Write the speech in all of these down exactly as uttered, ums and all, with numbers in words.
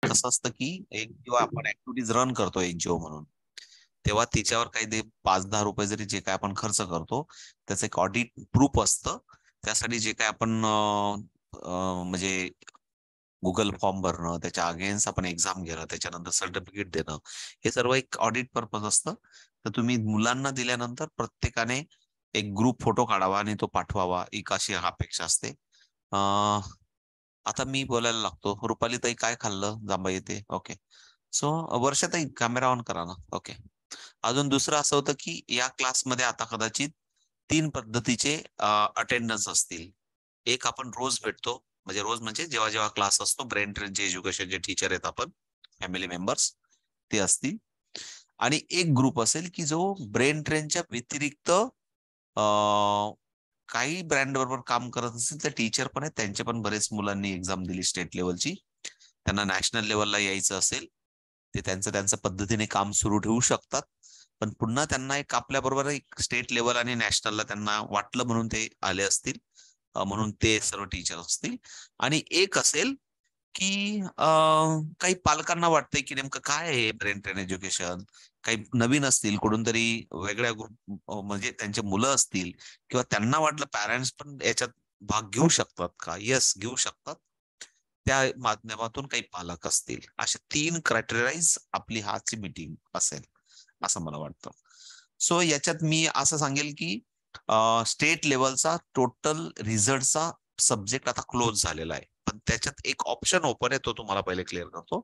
कसं असतं की एक जेव्हा आपण ऍक्टिव्हिटीज रन करतो एनजीओ म्हणून, तेव्हा तिच्यावर काही ते पाच दहा रुपये जरी जे काय आपण खर्च करतो त्याचं एक ऑडिट प्रूफ असतं. त्यासाठी जे काय आपण अं, अं, म्हणजे गुगल फॉर्म भरणं, त्याच्या अगेन्स्ट आपण एक्झाम घेणं, त्याच्यानंतर सर्टिफिकेट देणं, हे सर्व एक ऑडिट पर्पज असतं. तर तुम्ही मुलांना दिल्यानंतर प्रत्येकाने एक ग्रुप फोटो काढावा आणि तो पाठवावा, एक अशी अपेक्षा असते. अं, आता मी बोलायला लागतो. रुपाली ताई काय खाल्लं जांभा येते. ओके. सो वर्षाताई कॅमेरा ऑन करा ना. ओके. अजून दुसरं असं होतं की या क्लासमध्ये आता कदाचित तीन पद्धतीचे अटेंडन्स असतील. एक आपण रोज भेटतो, म्हणजे रोज म्हणजे जेव्हा जेव्हा क्लास असतो, ब्रेन ट्रेनचे एज्युकेशनचे टीचर आहेत आपण, फॅमिली मेंबर्स ते असतील. आणि एक ग्रुप असेल की जो ब्रेन ट्रेनच्या व्यतिरिक्त अं, काही ब्रँड बरोबर काम करत असेल तर टीचर पण आहेत. त्यांचे पण बरेच मुलांनी एक्झाम दिली स्टेट लेवलची. त्यांना नॅशनल लेवलला यायचं असेल ते त्यांचं त्यांचं पद्धतीने काम सुरू ठेवू शकतात. पण पुन्हा त्यांना एक आपल्याबरोबर एक स्टेट लेवल आणि नॅशनलला त्यांना वाटलं म्हणून ते आले असतील. अं, म्हणून ते सर्व टीचर असतील. आणि एक असेल की अं, काही पालकांना वाटतंय की नेमकं काय आहे ब्रेन ट्रेन एज्युकेशन, काही नवीन असतील कुठून तरी वेगळ्या ग्रुप, म्हणजे त्यांचे मुलं असतील किंवा त्यांना वाटलं पॅरेंट्स पण याच्यात भाग घेऊ शकतात का. येस, घेऊ शकतात. त्या माध्यमातून काही पालक असतील. अशा तीन क्रायटेराईज आपली हाची मीटिंग असेल असं मला वाटतं. सो याच्यात मी असं सांगेल की स्टेट लेवलचा टोटल रिझल्टचा सब्जेक्ट आता क्लोज झालेला आहे. पण त्याच्यात एक ऑप्शन ओपन आहे, तो तुम्हाला पहिले क्लिअर करतो.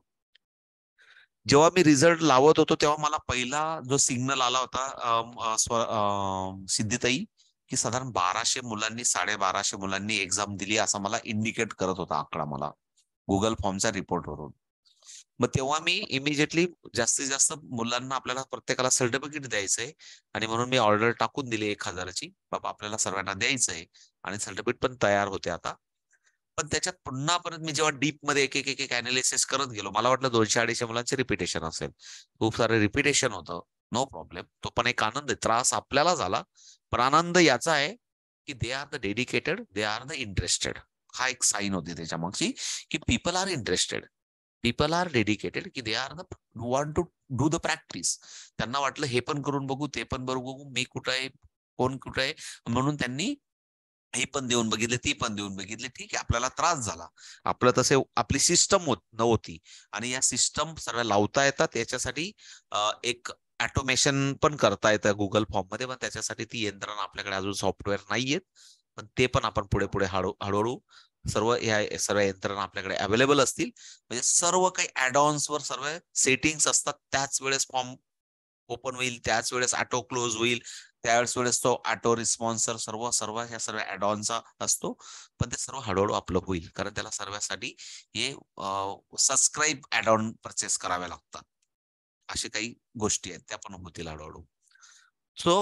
जेव्हा मी रिझल्ट लावत होतो तेव्हा मला पहिला जो सिग्नल आला होता अम, अ, स्व- अम, सिद्धिताई, की साधारण बाराशे मुलांनी साडेबाराशे मुलांनी एक्झाम दिली असं मला इंडिकेट करत होता आकडा मला गुगल फॉर्मच्या रिपोर्टवरून. मग तेव्हा मी इमिजिएटली जास्तीत जास्त मुलांना आपल्याला प्रत्येकाला सर्टिफिकेट द्यायचंय आणि म्हणून मी ऑर्डर टाकून दिली एक हजाराची, बाबा आपल्याला सर्वांना द्यायचंय. आणि सर्टिफिकेट पण तयार होते आता. पण त्याच्यात पुन्हा परत मी जेव्हा डीप मध्ये एक एक एक एक अनालिसिस करत गेलो, मला वाटलं दोनशे अडीचशे मुलांचे रिपिटेशन असेल. खूप सारं रिपिटेशन होतं. नो प्रॉब्लेम, तो पण एक आनंद आहे. त्रास आपल्याला झाला, पण आनंद याचा आहे की they are the dedicated, they are the interested. हा एक साईन होती त्याच्या मागची, की people are interested, people are dedicated, की they are the want to do the practice. त्यांना वाटलं हे पण करून बघू, ते पण बघू, मी कुठं आहे, कोण कुठं आहे, म्हणून त्यांनी हे पण देऊन बघितले, ती पण देऊन बघितले. ठीक आहे, आपल्याला त्रास झाला. आपलं तसे आपली सिस्टम होत नव्हती आणि या सिस्टम सर्व लावता येतात याच्यासाठी अं, एक ऑटोमेशन पण करता येतं गुगल फॉर्म मध्ये, पण त्याच्यासाठी ती यंत्रणा आपल्याकडे अजून सॉफ्टवेअर नाहीयेत. पण ते पण आपण पुढे पुढे हळू हळूहळू सर्व या सर्व यंत्रणा आपल्याकडे अवेलेबल असतील. म्हणजे सर्व काही ऍडऑन्स वर सर्व सेटिंग्स असतात. त्याच वेळेस फॉर्म ओपन होईल, त्याच वेळेस ऑटो क्लोज होईल, त्यावेळेस वेळेस तो ऑटो रिस्पॉन्सर सर्व सर्व ह्या सर्व ऍडऑनचा असतो. पण ते सर्व हळूहळू आपलं होईल, कारण त्याला सर्वांसाठी हे सबस्क्राईब ऍडऑन परचेस करावे लागतात. अशा काही गोष्टी आहेत, त्या पण होतील हळूहळू. सो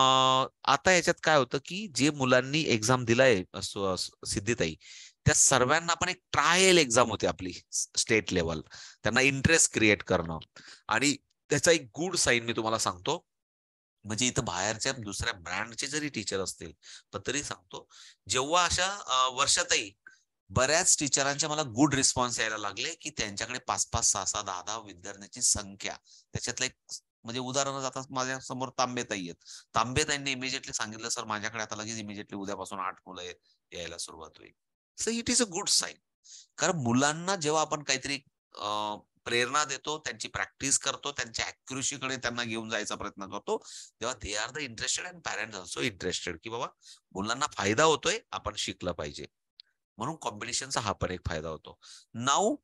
आता याच्यात काय होतं की जे मुलांनी एक्झाम दिलाय सु- सिद्धिताई, त्या सर्वांना पण एक ट्रायल एक्झाम होती आपली स्टेट लेवल, त्यांना इंटरेस्ट क्रिएट करणं. आणि त्याचा एक गुड साईन मी तुम्हाला सांगतो, म्हणजे इथं बाहेरच्या दुसऱ्या ब्रँडचे जरी टीचर असतील, पण तरी सांगतो, जेव्हा अशा अ, वर्षातही बऱ्याच टीचरांचे मला गुड रिस्पॉन्स यायला लागले, की त्यांच्याकडे पाच पाच सहा सहा दहा दहा विद्यार्थ्यांची संख्या. त्याच्यातलं एक म्हणजे उदाहरण आता माझ्या समोर तांबेताई आहेत. तांबेताईंनी इमिजिएटली सांगितलं, सर माझ्याकडे आता लगेच इमिजिएटली उद्यापासून आठ मुलं यायला सुरुवात होईल. So it is a good sign. कारण मुलांना जेव्हा आपण काहीतरी अ, प्रेरणा देतो, त्यांची प्रॅक्टिस करतो, त्यांच्या अॅक्युरेसीकडे त्यांना घेऊन जायचा प्रयत्न करतो, तेव्हा they are the interested and parents also interested, की बाबा मुलांना फायदा होतोय, आपण शिकलं पाहिजे. म्हणून कॉम्पिटिशनचा हा पण एक फायदा होतो. नाऊ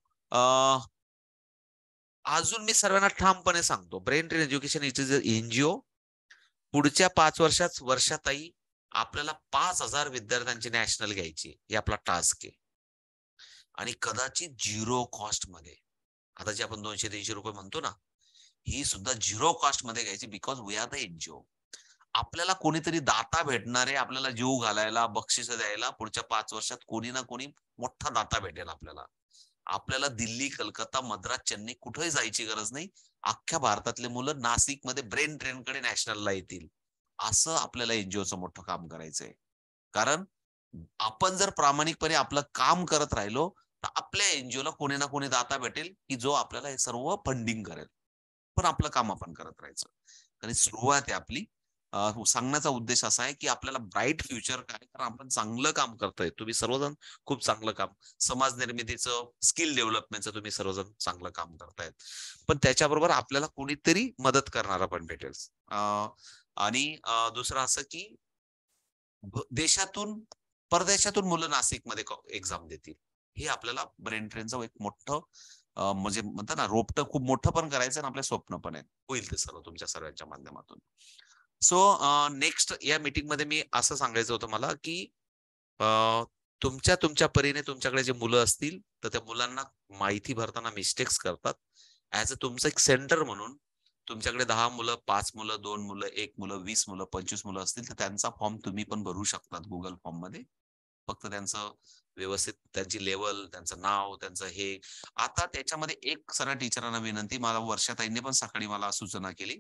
अजून मी सर्वांना ठामपणे सांगतो, brain train education it is NGO. पुढच्या पाच वर्षात वर्षातही आपल्याला पाच हजार विद्यार्थ्यांची नॅशनल घ्यायची, हे आपला टास्क आहे. आणि कदाचित झिरो कॉस्ट मध्ये. आता जे आपण दोनशे तीनशे रुपये म्हणतो ना, ही सुद्धा झिरो कॉस्ट मध्ये घ्यायची, because we are the NGO. आपल्याला कोणीतरी दाता भेटणारे, आपल्याला जीव घालायला, बक्षीस द्यायला पुढच्या पाच वर्षात कोणी ना कोणी मोठा दाता भेटेल आपल्याला. आपल्याला दिल्ली, कलकत्ता, मद्रास, चेन्नई कुठेही जायची गरज नाही. अख्ख्या भारतातले मुलं नाशिकमध्ये ब्रेन ट्रेनकडे नॅशनलला येतील. असं आपल्याला एनजीओचं मोठं काम करायचंय. कारण आपण जर प्रामाणिकपणे आपलं काम करत राहिलो, तर आपल्या एनजीओला कोणी ना कोणी दाता भेटेल की जो आपल्याला हे सर्व फंडिंग करेल, पण आपलं काम आपण करत राहायचं. आणि सुरुवात आहे आपली. अ, सांगण्याचा उद्देश असा आहे की आपल्याला ब्राईट फ्युचर काय, कारण आपण चांगलं काम करताय. तुम्ही सर्वजण खूप चांगलं काम, समाज निर्मितीचं, स्किल डेव्हलपमेंटचं तुम्ही सर्वजण चांगलं काम करतायत. पण त्याच्याबरोबर आपल्याला कोणीतरी मदत करणारा पण भेटेल. अ, आणि अ, दुसरं असं की भ- देशातून, परदेशातून मुलं नाशिकमध्ये एक्झाम देतील. हे आपल्याला ब्रेन ट्रेनचं एक मोठं अ, म्हणजे म्हणतात ना, रोपटं खूप मोठं पण करायचं आणि आपले स्वप्न पण आहे. होईल ते सर्व तुमच्या सर्वांच्या माध्यमातून. सो नेक्स्ट या मीटिंग मध्ये मी असं सांगायचं होतं मला, की अ, तुमच्या तुमच्या परीने तुमच्याकडे जे मुलं असतील, तर त्या मुलांना माहिती भरताना मिस्टेक्स करतात. ऍज अ तुमचं एक सेंटर म्हणून तुमच्याकडे दहा मुलं, पाच मुलं, दोन मुलं, एक मुलं, वीस मुलं, पंचवीस मुलं असतील, तर त्यांचा फॉर्म तुम्ही पण भरू शकतात गुगल फॉर्म मध्ये. फक्त त्यांचं व्यवस्थित त्यांची लेवल, त्यांचं नाव, त्यांचं हे. आता त्याच्यामध्ये एक सरळ टीचरांना विनंती, मला वर्षाताईंनी पण सकाळी मला सूचना केली.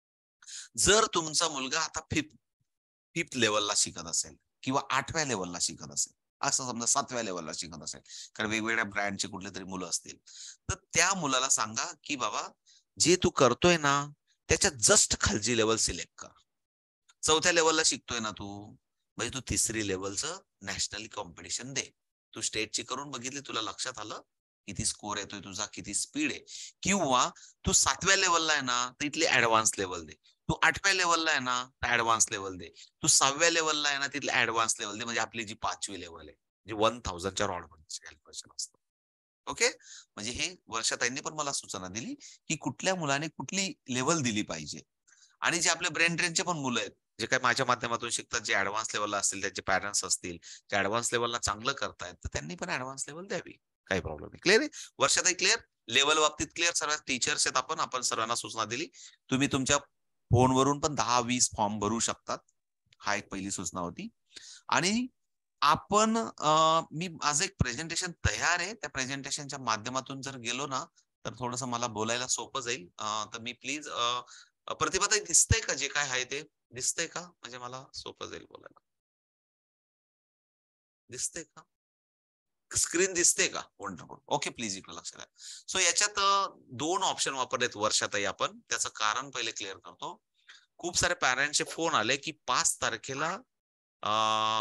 जर तुमचा मुलगा आता फिफ्थ फिफ्थ लेवलला शिकत असेल किंवा आठव्या लेवलला शिकत असेल, असं समजा सातव्या लेवलला शिकत असेल, कारण वेगवेगळ्या ब्रँडचे कुठले तरी मुलं असतील, तर त्या मुलाला सांगा की बाबा, जे तू करतोय ना त्याच्या जस्ट खालची लेवल सिलेक्ट कर. चौथ्या लेवलला शिकतोय ना तू, म्हणजे तू तिसरी लेवलचं नॅशनल कॉम्पिटिशन दे. तू स्टेटची करून बघितली, तुला लक्षात आलं किती स्कोर येतोय तुझा, किती स्पीड आहे. किंवा तू सातव्या लेवलला आहे ना, तर इथली ऍडव्हान्स लेवल दे. तू आठव्या लेवलला आहे ना, तर ऍडव्हान्स लेवल दे. तू सहाव्या लेवलला आहे ना, तिथली ऍडव्हान्स लेवल दे. म्हणजे आपली जी पाचवी लेवल आहे, जे वन थाउजंडच्या रॉड कॅल्क्युलेशन असतं. ओके. म्हणजे हे वर्षाताईंनी पण मला सूचना दिली की कुठल्या मुलाने कुठली लेवल दिली पाहिजे. आणि जे आपले ब्रेन ट्रेनचे पण मुलं आहेत, जे काही माझ्या माध्यमातून शिकतात, जे ऍडव्हान्स लेवलला असतील, त्यांचे पॅरेंट्स असतील, जे ऍडव्हान्स लेवलला चांगलं करतायत, तर त्यांनी पण ऍडव्हान्स लेवल द्यावी. काही प्रॉब्लेम नाही. क्लिअर आहे? वर्षातही क्लिअर? लेवल बाबतीत क्लिअर? सर्व टीचर्स आहेत आपण, आपण सर्वांना सूचना दिली. तुम्ही तुमच्या फोनवरून पण दहा वीस फॉर्म भरू शकतात. हा एक पहिली सूचना होती. आणि आपण अ, मी माझं एक प्रेझेंटेशन तयार आहे. त्या प्रेझेंटेशनच्या माध्यमातून जर गेलो ना, तर थोडंसं मला बोलायला सोपं जाईल. अ, तर मी प्लीज प्रतिभाताई, दिसतंय का जे काय आहे ते? दिसतंय का? म्हणजे मला सोपं जाईल बोलायला. दिसतंय का? स्क्रीन दिसते का? वंडरफुल. ओके, प्लीज इकडे लक्ष द्या. सो याच्यात अ, दोन ऑप्शन वापरलेत वर्षातही आपण. त्याचं कारण पहिले क्लिअर करतो. खूप सारे पॅरेंट्सचे फोन आले, की पाच तारखेला अ,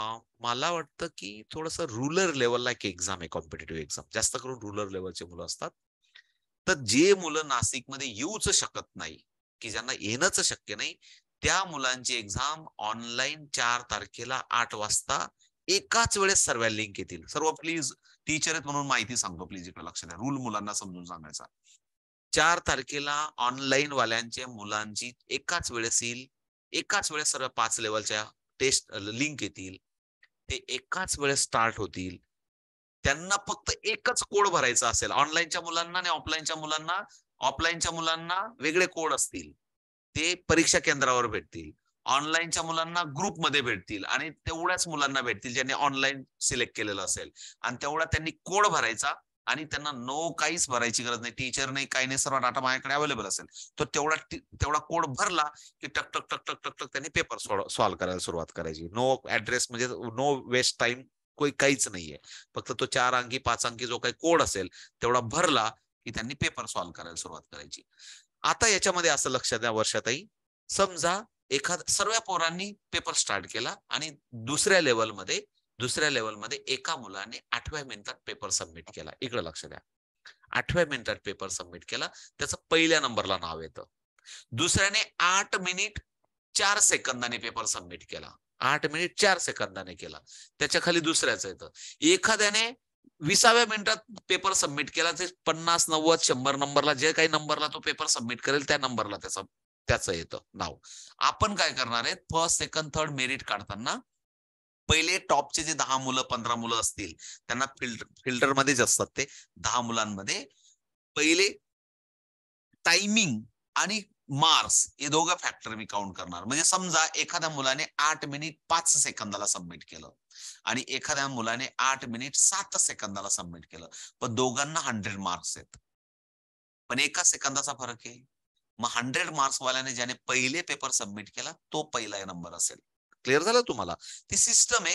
मला वाटतं, की थोडंसं रुरल लेव्हलला एक एक्झाम आहे, कॉम्पिटिटिव्ह एक्झाम. जास्त करून रुरल लेव्हलचे मुलं असतात. तर जे मुलं नाशिकमध्ये येऊच शकत नाही, की ज्यांना येणंच शक्य नाही, त्या मुलांची एक्झाम ऑनलाईन चार तारखेला आठ वाजता एकाच वेळेस सर्व लिंक येतील. सर्व प्लीज, टीचर आहेत म्हणून माहिती सांगतो, प्लीज इकडे लक्ष द्या. रूल मुलांना समजून सांगायचा. चार तारखेला ऑनलाईन वाल्यांच्या मुलांची एकाच वेळेस येईल. एकाच वेळेस सर्व पाच लेवलच्या टेस्ट लिंक येतील. ते एकाच वेळेस स्टार्ट होतील. त्यांना फक्त एकच कोड भरायचा असेल. ऑनलाईनच्या मुलांना आणि ऑफलाईनच्या मुलांना, ऑफलाईनच्या मुलांना वेगळे कोड असतील. ते परीक्षा केंद्रावर भेटतील. ऑनलाईनच्या मुलांना ग्रुपमध्ये भेटतील आणि तेवढ्याच मुलांना भेटतील ज्यांनी ऑनलाईन सिलेक्ट केलेलं असेल. आणि तेवढा त्यांनी कोड भरायचा आणि त्यांना नो काहीच भरायची गरज नाही. टीचर नाही, काही नाही, सर्व डाटा माझ्याकडे अवेलेबल असेल. तो तेवढा तेवढा कोड भरला की टक टक टक टक टक टक त्यांनी पेपर सॉल्व्ह करायला सुरुवात करायची. नो ऍड्रेस म्हणजे नो वेस्ट टाइम, कोई काहीच नाहीये. फक्त तो चार अंकी पाच अंकी जो काही कोड असेल तेवढा भरला की त्यांनी पेपर सॉल्व्ह करायला सुरुवात करायची. आता याच्यामध्ये असं लक्षात द्या वर्षातही, समजा एखाद सर्व पोरांनी पेपर स्टार्ट केला आणि दुसऱ्या लेवलमध्ये दुसऱ्या लेवलमध्ये एका मुलाने आठव्या मिनिटात पेपर सबमिट केला. इकडे लक्ष द्या. आठव्या मिनिटात पेपर सबमिट केला, त्याचं पहिल्या नंबरला नाव येतं. दुसऱ्याने आठ मिनिट चार सेकंदाने पेपर सबमिट केला. आठ मिनिट चार सेकंदाने केला. त्याच्या खाली दुसऱ्याचं येतं. एखाद्याने विसाव्या मिनिटात पेपर सबमिट केला, ते पन्नास नव्वद शंभर नंबरला, जे काही नंबरला तो पेपर सबमिट करेल त्या नंबरला त्याचं त्याचं येतं नाव. आपण काय करणार आहे, फर्स्ट सेकंड थर्ड मेरिट काढताना पहिले टॉपचे जे दहा मुलं पंधरा मुलं असतील, त्यांना फिल्टर फिल्टरमध्येच असतात ते दहा मुलांमध्ये पहिले टायमिंग आणि मार्क्स हे दोघं फॅक्टर मी काउंट करणार. म्हणजे समजा एखाद्या मुलाने आठ मिनिट पाच सेकंदाला सबमिट केलं आणि एखाद्या मुलाने आठ मिनिट सात सेकंदाला सबमिट केलं, पण दोघांना हंड्रेड मार्क्स आहेत. पण एका सेकंदाचा फरक आहे. मग हंड्रेड मार्क्स वाल्याने ज्याने पहिले पेपर सबमिट केला तो पहिला नंबर असेल. क्लिअर झालं तुम्हाला? ती सिस्टम आहे.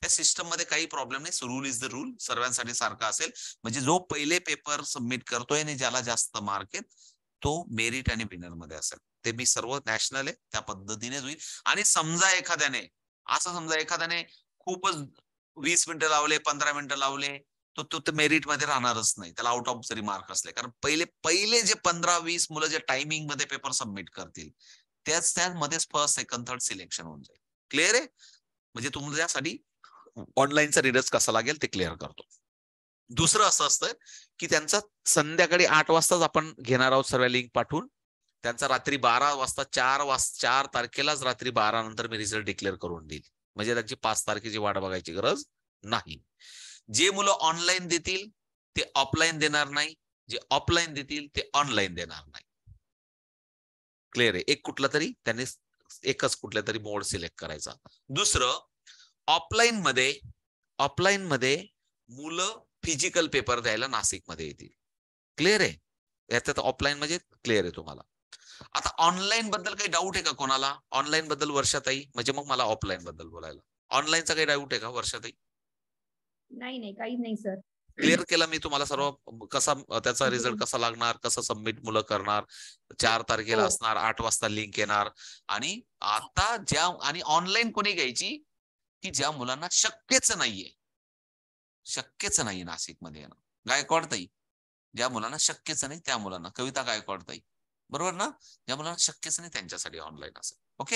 त्या सिस्टम मध्ये काही प्रॉब्लेम नाही. रूल इज द रूल, सर्वांसाठी सारखा असेल. म्हणजे जो पहिले पेपर सबमिट करतोय आणि ज्याला जास्त मार्क आहेत तो मेरिट आणि विनर मध्ये असेल. ते मी सर्व नॅशनल आहे त्या पद्धतीनेच होईल. आणि समजा एखाद्याने असं समजा एखाद्याने खूपच वीस मिनिटं लावले, पंधरा मिनिटं लावले, तो तो मेरिट मध्ये राहणारच नाही, त्याला आउट ऑफ जरी मार्क असले. कारण पहिले पहिले जे पंधरा वीस मुलं जे टायमिंग मध्ये पेपर सबमिट करतील त्याच त्यामध्येच फर्स्ट सेकंड थर्ड सिलेक्शन होऊन जाईल. क्लिअर आहे? म्हणजे तुमच्यासाठी ऑनलाईनचा रिझल्ट कसा लागेल ते क्लिअर करतो. दुसरं असं असतं की त्यांचा संध्याकाळी आठ वाजताच आपण घेणार आहोत सर्व लिंक पाठवून. त्यांचा रात्री बारा वाजता चार वाजता चार तारखेलाच रात्री बारा नंतर मी रिझल्ट डिक्लेअर करून देईल. म्हणजे त्यांची पाच तारखेची वाट बघायची गरज नाही. जे मुलं ऑनलाईन देतील ते ऑफलाईन देणार नाही, जे ऑफलाईन देतील ते ऑनलाईन देणार नाही. क्लिअर आहे? एक कुठला तरी त्यांनी एकच कुठल्या तरी मोड सिलेक्ट करायचा. दुसरं, ऑफलाईन मध्ये ऑफलाईन मध्ये मुलं फिजिकल पेपर द्यायला नाशिक मध्ये येतील. क्लिअर आहे? याच्यात ऑफलाईन म्हणजे क्लिअर आहे तुम्हाला. आता ऑनलाईन बद्दल काही डाऊट आहे का कोणाला? ऑनलाईन बद्दल वर्षाताई, म्हणजे मग मला ऑफलाईन बद्दल बोलायला. ऑनलाईनचा काही डाऊट आहे का वर्षाताई? नाही नाही, काही नाही सर. क्लिअर केला मी तुम्हाला सर्व. कसा त्याचा रिझल्ट कसा लागणार, कसं सबमिट मुलं करणार, चार तारखेला असणार, आठ वाजता लिंक येणार. आणि आता ज्या आणि ऑनलाईन कोणी घ्यायची की ज्या मुलांना शक्यच नाहीये, शक्यच नाही नाशिकमध्ये येणं. गायकवाड ताई, ज्या मुलांना शक्यच नाही त्या मुलांना, कविता गायकवाड ताई, बरोबर ना? ज्या मुलांना शक्यच नाही त्यांच्यासाठी ऑनलाईन असेल. ओके.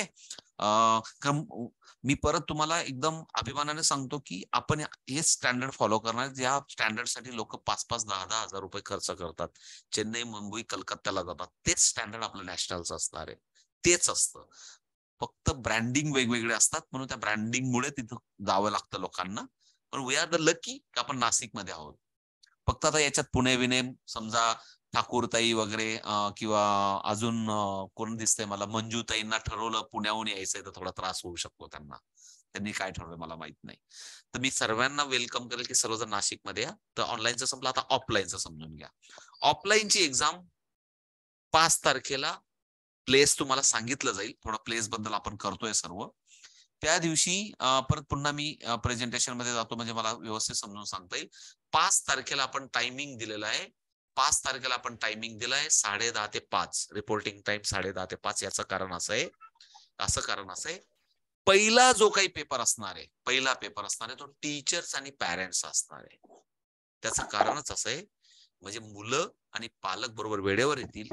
मी परत तुम्हाला एकदम अभिमानाने सांगतो की आपण हे स्टँडर्ड फॉलो करणार. ज्या स्टँडर्ड साठी लोक पाच पाच दहा दहा हजार रुपये खर्च करतात, चेन्नई मुंबई कलकत्त्याला जातात, तेच स्टँडर्ड आपलं नॅशनलचं असणार आहे. तेच असतं, फक्त ब्रँडिंग वेगवेगळे असतात म्हणून त्या ब्रँडिंगमुळे तिथं जावं लागतं लोकांना. पण वी आर द लकी की आपण नाशिकमध्ये आहोत. फक्त आता याच्यात पुणे विणे समजा ठाकूरताई वगैरे किंवा अजून कोण दिसतंय मला, मंजूताईंना ठरवलं पुण्याहून यायचंय तर थोडा त्रास होऊ शकतो त्यांना. त्यांनी काय ठरवलं मला माहित नाही. तर मी सर्वांना वेलकम करेल की सर्वजण नाशिकमध्ये या. तर ऑनलाईनचं संपलं, आता ऑफलाईनचं समजून घ्या. ऑफलाईनची एक्झाम पाच तारखेला प्लेस तुम्हाला सांगितलं जाईल. थोडं प्लेस बद्दल आपण करतोय सर्व. त्या दिवशी परत पुन्हा मी प्रेझेंटेशन मध्ये जातो म्हणजे मला व्यवस्थित समजून सांगता येईल. पाच तारखेला आपण टायमिंग दिलेला आहे. पाच तारखेला आपण टायमिंग दिलाय साडे दहा ते पाच. रिपोर्टिंग टाइम साडे दहा ते पाच. याचं कारण असं आहे असं कारण असं आहे पहिला जो काही पेपर असणार आहे, पहिला पेपर असणार आहे तो टीचर्स आणि पॅरेंट्स असणार आहे. त्याचं कारणच असं आहे म्हणजे मुलं आणि पालक बरोबर वेळेवर येतील,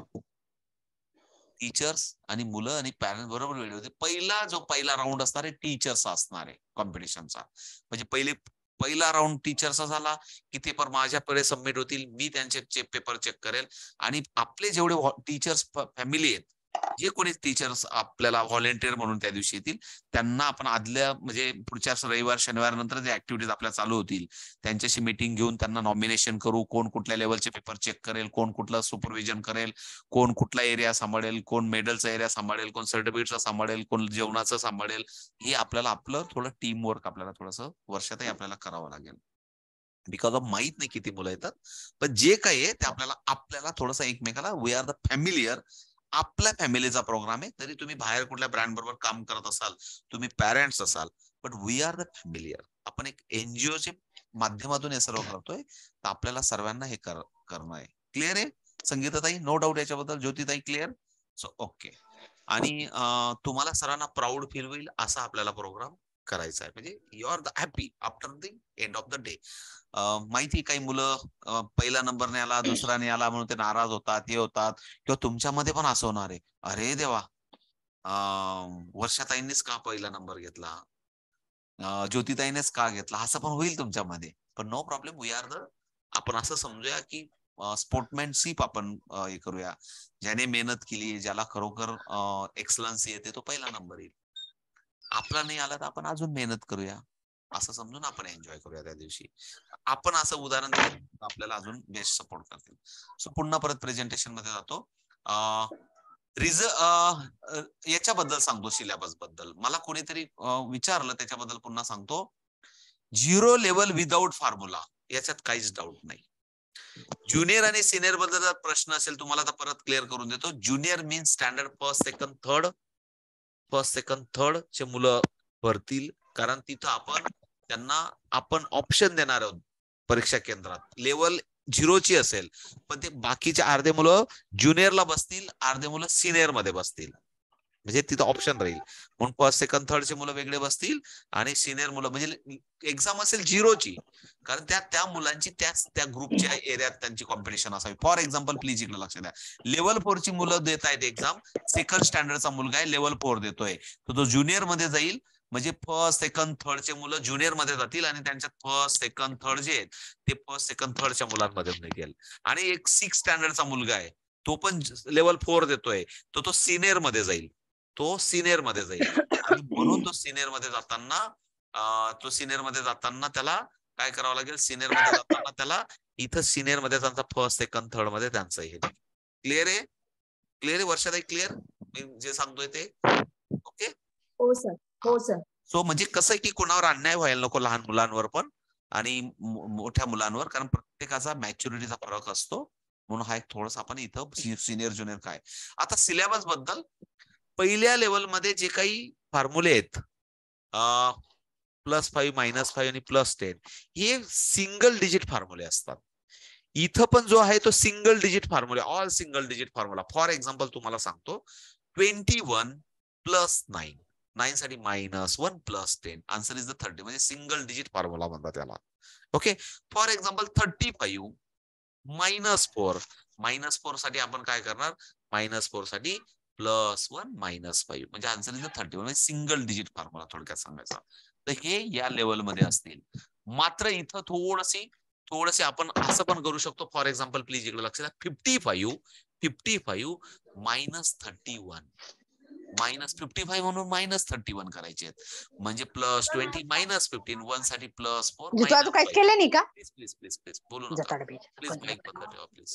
टीचर्स आणि मुलं आणि पॅरेंट्स बरोबर वेळ होते. पहिला जो पहिला राऊंड असणार आहे टीचर्स असणार आहे कॉम्पिटिशनचा. म्हणजे पहिले पहिला राऊंड टीचरचा झाला की ते पर माझ्याकडे सबमिट होतील, मी त्यांचे पेपर चेक करेल. आणि आपले जेवढे टीचर्स फॅमिली आहेत, जे कोणी टीचर्स आपल्याला व्हॉलेंटियर म्हणून त्या दिवशी येतील, त्यांना आपण आदल्या म्हणजे पुढच्या रविवार शनिवार नंतर जे ऍक्टिव्हिटीज आपल्या चालू होतील त्यांच्याशी मीटिंग घेऊन त्यांना नॉमिनेशन करू. कोण कुठल्या लेवलचे पेपर चेक करेल, कोण कुठलं सुपरविजन करेल, कोण कुठला एरिया सांभाळेल, कोण मेडलचा एरिया सांभाळेल, कोण सर्टिफिकेटचा सांभाळेल, कोण जेवणाचं सांभाळेल. हे आपल्याला आपलं थोडं टीम वर्क आपल्याला थोडंसं वर्षातही आपल्याला करावं लागेल. बिकॉज ऑफ माहित नाही किती मुलं येतात, पण जे काही आहे ते आपल्याला आपल्याला थोडंसं एकमेकाला वी आर द फॅमिलियर. आपल्या फॅमिलीचा प्रोग्राम आहे. तरी तुम्ही बाहेर कुठल्या ब्रँड बरोबर काम करत असाल, तुम्ही पॅरेंट्स असाल, but we are the familiar. आपण एक एनजीओचे माध्यमातून हे सर्व करतोय, तर आपल्याला सर्वांना हे करणं आहे. क्लिअर आहे संगीताताई? नो डाऊट याच्याबद्दल? ज्योतिताई क्लिअर? So okay. आणि तुम्हाला सर्वांना प्राऊड फील होईल असा आपल्याला प्रोग्राम करायचा आहे. म्हणजे you are the happy after the end of the day. माहिती काही मुलं पहिला नंबर नाही आला, दुसरा नाही आला म्हणून ते नाराज होतात, हे होतात. किंवा तुमच्यामध्ये पण असं होणार आहे, अरे देवा वर्षाताईंनीच का पहिला नंबर घेतला, ज्योतिताईनेच का घेतला, असं पण होईल तुमच्यामध्ये. पण no problem. We are the आपण असं समजूया की स्पोर्टमॅनशिप आपण हे करूया. ज्याने मेहनत केली, ज्याला खरोखर एक्सलन्सी येते तो पहिला नंबर येईल. आपला नाही आला तर आपण अजून मेहनत करूया असं समजून आपण एन्जॉय करूया त्या दिवशी. आपण असं उदाहरण दिलं आपल्याला अजून बेस्ट सपोर्ट करतील. सो पुन्हा परत प्रेझेंटेशन मध्ये जातो. रिझ याच्याबद्दल सांगतो, सिलेबस बद्दल मला कोणीतरी विचारलं त्याच्याबद्दल पुन्हा सांगतो. झिरो लेवल विदाउट फॉर्म्युला, याच्यात काहीच डाऊट नाही. ज्युनियर आणि सिनियर बद्दल जर प्रश्न असेल तुम्हाला तर परत क्लिअर करून देतो. Junior means standard first second third first second third चे मुलं भरतील, कारण तिथं आपण त्यांना आपण ऑप्शन देणार आहोत परीक्षा केंद्रात. लेवल झिरोची असेल, पण ते बाकीचे अर्धे मुलं ज्युनियरला बसतील, अर्धे मुलं सिनियर मध्ये बसतील. म्हणजे तिथं ऑप्शन राहील. म्हणून फर्स्ट सेकंड थर्डचे मुलं वेगळे बसतील आणि सिनियर मुलं, म्हणजे एक्झाम असेल झिरोची, कारण त्या त्या मुलांची त्याच त्या ग्रुपच्या एरियात त्यांची कॉम्पिटिशन असावी. फॉर एक्झाम्पल प्लीज इकडे लक्ष द्या, लेवल फोरची मुलं देत आहेत एक्झाम, सेकंड स्टँडर्डचा मुलगा आहे लेवल फोर देतोय, तर तो ज्युनियर मध्ये जाईल. म्हणजे फर्स्ट सेकंड थर्डचे मुलं ज्युनियर मध्ये जातील आणि त्यांच्यात फर्स्ट सेकंड थर्ड जे आहेत ते फर्स्ट सेकंड थर्डच्या मुलांमध्ये निघेल. आणि एक सिक्स स्टँडर्डचा मुलगा आहे, तो पण लेवल फोर देतोय, तर तो सिनियर मध्ये जाईल. तो सिनियर मध्ये जाईल आणि म्हणून तो सिनियर मध्ये जाताना तो सिनियर मध्ये जाताना त्याला काय करावं लागेल, सिनियर मध्ये जाताना त्याला इथं सिनियर मध्ये त्यांचा फर्स्ट सेकंड थर्ड मध्ये त्यांचं हे. क्लिअर आहे? क्लिअर आहे वर्षात? क्लिअर मी जे सांगतोय ते? ओके. हो सर. हो सर. सो म्हणजे कसं आहे की कोणावर अन्याय व्हायला नको, लहान मुलांवर पण आणि मोठ्या मुलांवर, कारण प्रत्येकाचा मॅच्युरिटीचा फरक असतो. म्हणून हा एक थोडासा आपण इथं सिनियर ज्युनियर काय. आता सिलेबस बद्दल, पहिल्या लेवलमध्ये जे काही फॉर्म्युले आहेत, प्लस फाईव्ह मायनस फाईव्ह आणि प्लस टेन, हे सिंगल डिजिट फॉर्म्युले असतात. इथं पण जो आहे तो single digit formula, all single digit formula. For example तुम्हाला सांगतो, twenty one plus nine, nine साठी minus one plus ten, answer is the thirty, म्हणजे सिंगल डिजिट फॉर्म्युला म्हणतात त्याला. Okay. For example thirty five minus four, minus four साठी आपण काय करणार, मायनस फोर साठी प्लस वन मायनस फाईव्ह, म्हणजे answer is the thirty one, म्हणजे सिंगल डिजिट फॉर्म्युला थोडक्यात सांगायचा. तर हे या लेवलमध्ये असतील. मात्र इथं थोडीशी थोडसे आपण असं पण करू शकतो. फॉर एक्झाम्पल प्लीज इकडे लक्ष द्या, fifty five fifty five minus thirty one, minus fifty five म्हणून मायनस थर्टी वन करायचे आहेत, म्हणजे plus twenty minus fifteen, one साठी प्लस फोर तू अजून काहीच केलं नाही का? प्लीज प्लीज प्लीज प्लीज बोलू नका प्लीज, माईक बंद ठेवा प्लीज.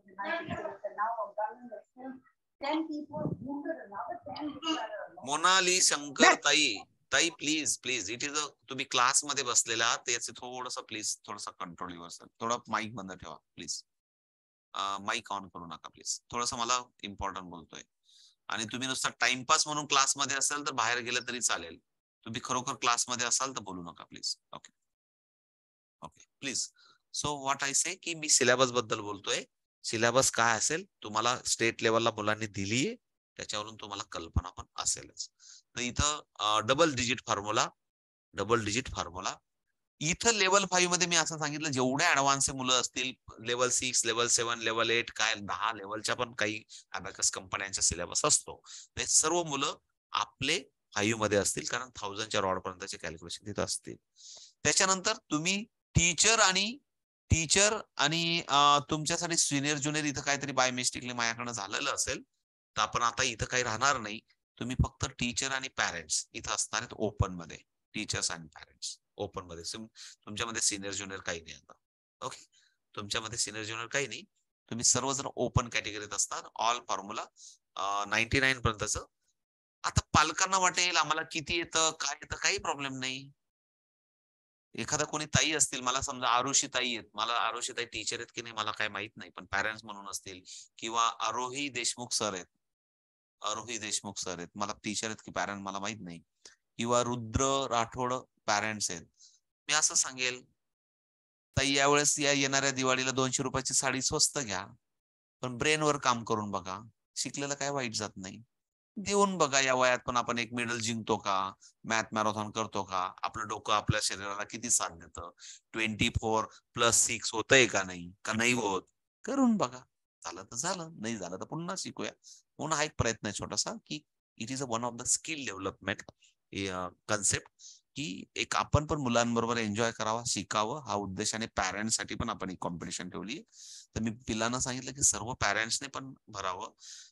मोनाली शंकर ताई, ताई please please, it is a, तुम्ही क्लासमध्ये बसलेला, त्याचे थोडस प्लीज थोडस कंट्रोल युअरसेल्फ, थोडा माईक बंद ठेवा प्लीज, माईक ऑन करू नका प्लीज, थोडस मला इम्पॉर्टंट बोलतोय. आणि तुम्ही नुसता टाइमपास म्हणून क्लासमध्ये असाल तर बाहेर गेलं तरी चालेल, तुम्ही खरोखर क्लासमध्ये असाल तर बोलू नका please. Okay okay please. So what I say की मी सिलेबस बद्दल बोलतोय. सिलेबस काय असेल तुम्हाला स्टेट लेवलला मुलांनी दिलीये, त्याच्यावरून तुम्हाला कल्पना पण असेलच. तर इथं double digit formula, double digit formula. इथं लेवल फाईव्ह मध्ये मी असं सांगितलं, जेवढे ऍडव्हान्स मुलं असतील, level six level seven level eight, काय दहा लेवलच्या पण काही अबॅकस कंपन्यांचा सिलेबस असतो, ते सर्व मुलं आपले फाईव्ह मध्ये असतील, कारण थाउजंडच्या रॉड पर्यंतचे कॅल्क्युलेशन तिथं असतील. त्याच्यानंतर तुम्ही टीचर आणि टीचर आणि तुमच्यासाठी सिनियर ज्युनियर इथं काहीतरी बाय मिस्टेकली माझ्याकडनं झालेलं असेल, तर आपण आता इथं काही राहणार नाही. तुम्ही फक्त टीचर आणि पॅरेंट्स इथं असणार आहेत ओपन मध्ये, टीचर्स आणि पॅरेंट्स ओपन मध्ये. तुमच्यामध्ये सिनियर ज्युनियर काही नाही आता. ओके, तुमच्यामध्ये सिनियर ज्युनियर काही नाही, तुम्ही सर्वजण ओपन कॅटेगरीत असतात. ऑल फॉर्म्युला नाईन्टी नाईन पर्यंतच. आता पालकांना वाटेल आम्हाला किती येतं काय येतं, काही प्रॉब्लेम नाही. एखादा कोणी ताई असतील, मला समजा आरुषी ताई आहेत, मला आरुषी ताई टीचर आहेत की नाही मला काय माहित नाही, पण पॅरेंट्स म्हणून असतील, किंवा आरोही देशमुख सर आहेत, आरोही देशमुख सर आहेत, मला टीचर आहेत की पॅरेंट मला माहित नाही, किंवा रुद्र राठोड पॅरेंट्स आहेत. मी असं सांगेल, ताई यावेळेस या येणाऱ्या दिवाळीला दोनशे रुपयाची साडी स्वस्त घ्या, पण ब्रेनवर काम करून बघा, शिकलेलं काय वाईट जात नाही. देऊन बघा, या वयात पण आपण एक मेडल जिंकतो का, मॅथ मॅरेथॉन करतो का, आपलं डोकं आपल्या शरीराला किती साथ देतं, ट्वेंटी फोर प्लस सिक्स होतंय का नाही, का नाही होत, करून बघा. झालं तर झालं, नाही झालं तर पुन्हा शिकूया. म्हणून हा एक प्रयत्न आहे छोटासा, की it is a one of the skill development concept, की एक आपण पण मुलांबरोबर एन्जॉय करावा, शिकावं, हा उद्देशाने पॅरेंट्ससाठी पण आपण एक कॉम्पिटिशन ठेवली. तर मी पिलांना सांगितलं की सर्व पॅरेंट्सने पण भरावं.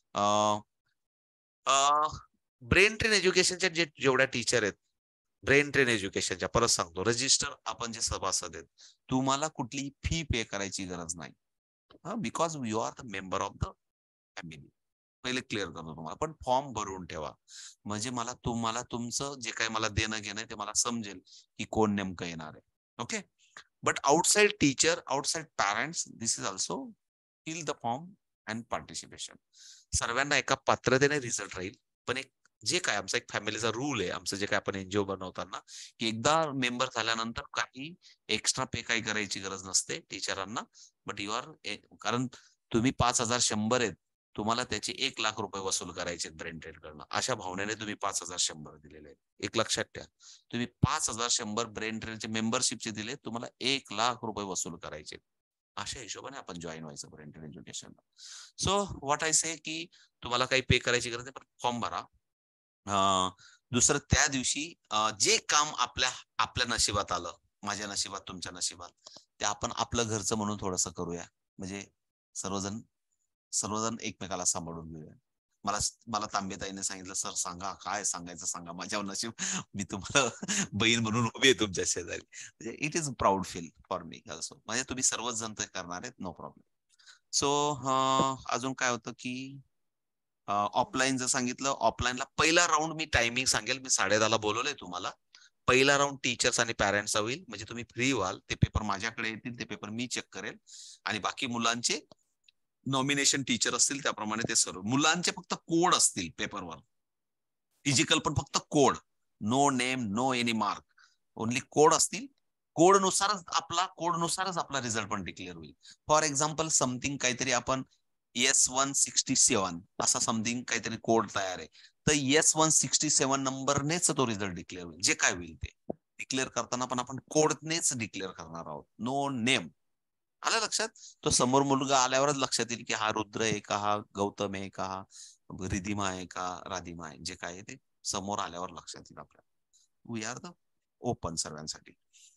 ब्रेन ट्रेन एज्युकेशनच्या जे जेवढ्या टीचर आहेत, ब्रेन ट्रेन एज्युकेशनच्या, परत सांगतो, रजिस्टर आपण जे सभासद आहेत, तुम्हाला कुठली फी पे करायची गरज नाही, because you are the member of the family. पहिले क्लिअर करतो तुम्हाला, पण फॉर्म भरून ठेवा, म्हणजे मला तुम्हाला तुमचं जे काही मला देणं घेणं ते मला समजेल की कोण नेमकं येणार आहे. Okay, but outside teacher, outside parents, this is also fill the form and participation. सर्वांना एका पात्रतेने रिझल्ट राहील, पण एक जे काय आमचा एक फॅमिलीचा रूल आहे, आमचं जे काय आपण एनजीओ बनवताना, की एकदा मेंबर झाल्यानंतर काही एक्स्ट्रा पे काही करायची गरज नसते टीचरांना. बट यू आर, कारण तुम्ही पाच हजार शंभर आहेत, तुम्हाला त्याचे एक लाख रुपये वसूल करायचे ब्रेन ट्रेन कडनं, अशा भावनेने तुम्ही पाच हजार शंभर दिलेले आहेत. एक लक्षात ठेवा, तुम्ही पाच हजार शंभर ब्रेन ट्रेनचे मेंबरशिपचे दिले, तुम्हाला एक लाख रुपये वसूल करायचे. अशा हिशोबाने आपण जॉईन व्हायचं ब्रेन ट्रेन एज्युकेशनला. सो व्हॉट आय से, की तुम्हाला काही पे करायची गरज नाही, पण फॉर्म भरा. अं, दुसरं त्या दिवशी अं, जे काम आपल्या आपल्या नशिबात आलं, माझ्या नशिबात, तुमच्या नशिबात, ते आपण आपलं घरचं म्हणून थोडंसं करूया. म्हणजे सर्वजण सर्वजण एकमेकाला सांभाळून घेऊया. मला मला तांबेताईने सांगितलं, सर सांगा काय सांगायचं सांगा, माझ्यावर नशीब, मी तुम्हाला बहीण म्हणून उभी आहे तुमच्या शेजारी. म्हणजे it is proud feel for me also. म्हणजे तुम्ही सर्वच जण ते करणार आहेत, नो प्रॉब्लेम. सो अजून काय होतं की ऑफलाईन जर सांगितलं, ऑफलाईनला पहिला राऊंड मी टायमिंग सांगेल, मी साडे दहाला बोलवलंय तुम्हाला. पहिला राऊंड टीचर्स आणि पॅरेंट्सचा होईल, म्हणजे तुम्ही फ्री व्हाल. ते पेपर माझ्याकडे येतील, ते पेपर मी चेक करेल, आणि बाकी मुलांचे नॉमिनेशन टीचर असतील त्याप्रमाणे ते सर्व मुलांचे फक्त कोड असतील पेपरवर. फिजिकल पण फक्त code, no name, no any mark, only code असतील. कोड नुसारच आपला कोड नुसारच आपला रिझल्ट पण डिक्लेअर होईल. फॉर एक्झाम्पल समथिंग काहीतरी आपण एस वन सिक्स्टी सेव्हन असा समथिंग काहीतरी कोड तयार आहे, तर एस वन सिक्स्टी सेव्हन नंबरनेच तो रिझल्ट डिक्लेअर होईल. जे काय होईल ते डिक्लेअर करताना पण आपण कोडनेच डिक्लेअर करणार आहोत, नो नेम. आलं लक्षात? तो समोर मुलगा आल्यावरच लक्षात येईल की हा रुद्र आहे का, हा गौतम आहे का, रिधिमा आहे का, राधिमा आहे, जे काय आहे ते समोर आल्यावर लक्षात येईल आपल्याला. वी आर द ओपन सर्वांसाठी.